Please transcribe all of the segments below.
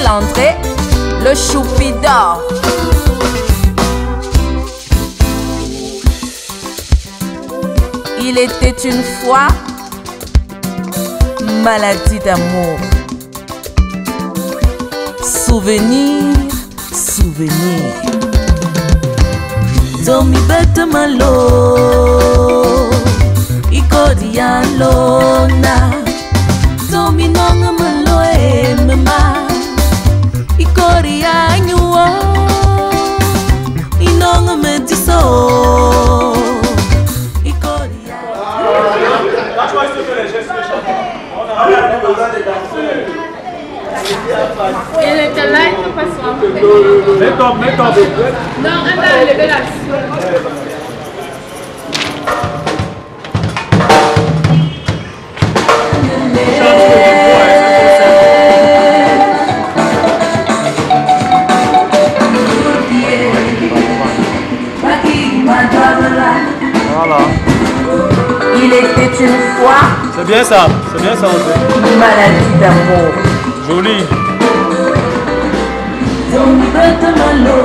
l'entrée, le choupi d'or. Il était une fois maladie d'amour. Souvenir, souvenir. Domi bete malo, ikodi alona. Domi nonga malo e mama, ikodi anyuo, inonga mentiso. Elle était là, il faut pas se rendre. Mets ton. Non, elle a levé la Voilà. Il était une fois. C'est bien ça aussi. Une maladie d'amour. Joli. Domi bete malo,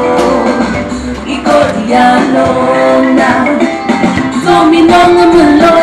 ikodi alona. Domi nonga malo